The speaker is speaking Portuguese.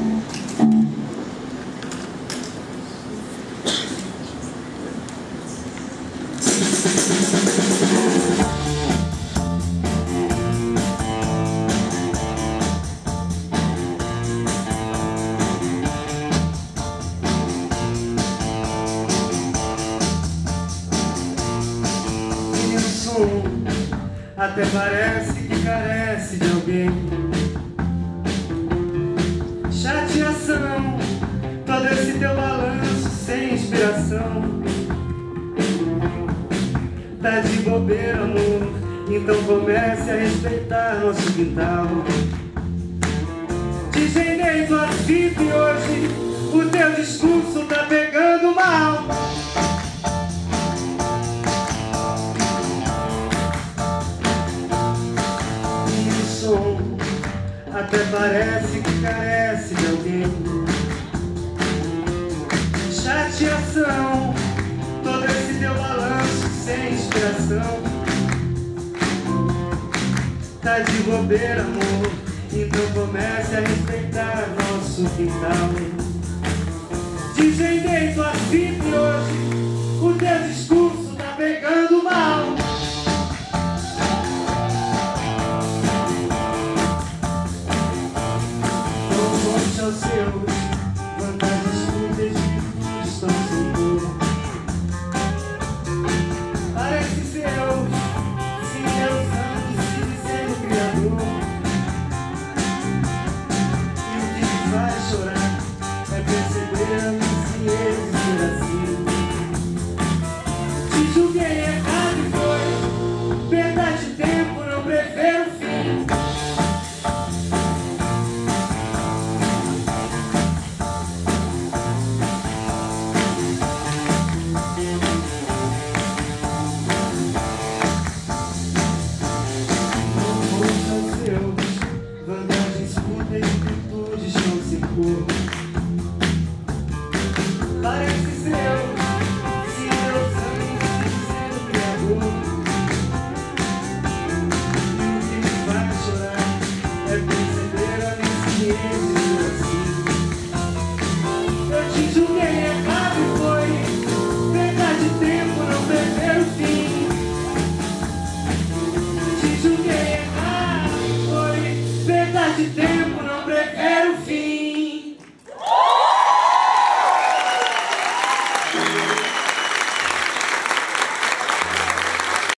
Até parece que carece de alguém. Chateação, todo esse teu balanço sem inspiração. Tá de bobeira, amor, então comece a respeitar nosso quintal. Desenhei tua vida e hoje o teu discurso tá pegando mal. Até parece que carece de alguém. Chateação, todo esse teu balanço sem inspiração. Tá de bobeira, amor, então comece a respeitar nosso quintal. Desenhei tua vida e hoje o teu discurso tá pegando mal. Aos seus, vantagens fúteis estão sem dor. Parece Deus se endeusando, se dizendo criador. E o que te faz chorar?